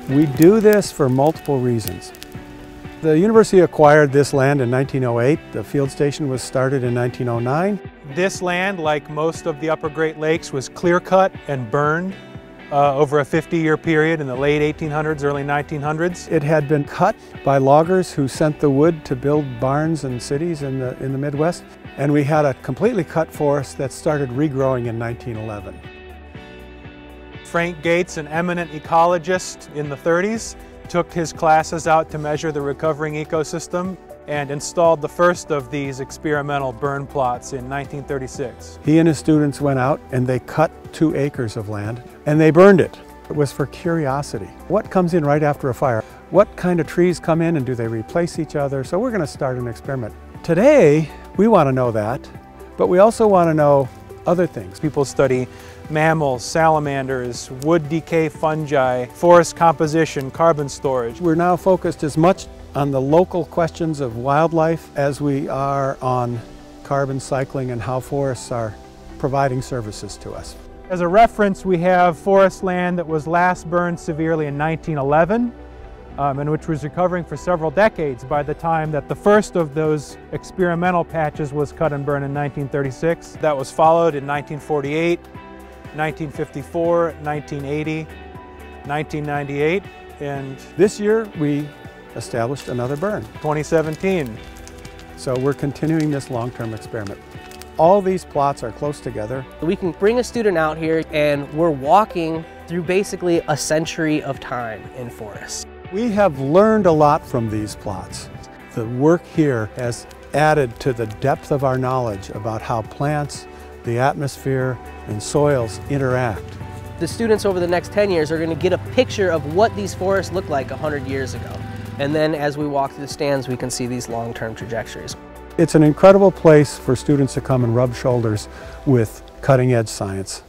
We do this for multiple reasons. The university acquired this land in 1908. The field station was started in 1909. This land, like most of the Upper Great Lakes, was clear-cut and burned over a 50-year period in the late 1800s, early 1900s. It had been cut by loggers who sent the wood to build barns and cities in the Midwest. And we had a completely cut forest that started regrowing in 1911. Frank Gates, an eminent ecologist in the 30s, took his classes out to measure the recovering ecosystem and installed the first of these experimental burn plots in 1936. He and his students went out and they cut 2 acres of land and they burned it. It was for curiosity. What comes in right after a fire? What kind of trees come in and do they replace each other? So we're going to start an experiment. Today, we want to know that, but we also want to know other things. People study mammals, salamanders, wood decay fungi, forest composition, carbon storage. We're now focused as much on the local questions of wildlife as we are on carbon cycling and how forests are providing services to us. As a reference, we have forest land that was last burned severely in 1911 and which was recovering for several decades by the time that the first of those experimental patches was cut and burned in 1936. That was followed in 1948, 1954, 1980, 1998, and this year we established another burn. 2017. So we're continuing this long-term experiment. All these plots are close together. We can bring a student out here and we're walking through basically a century of time in forests. We have learned a lot from these plots. The work here has added to the depth of our knowledge about how plants, the atmosphere, and soils interact. The students over the next 10 years are going to get a picture of what these forests looked like 100 years ago. And then as we walk through the stands, we can see these long-term trajectories. It's an incredible place for students to come and rub shoulders with cutting-edge science.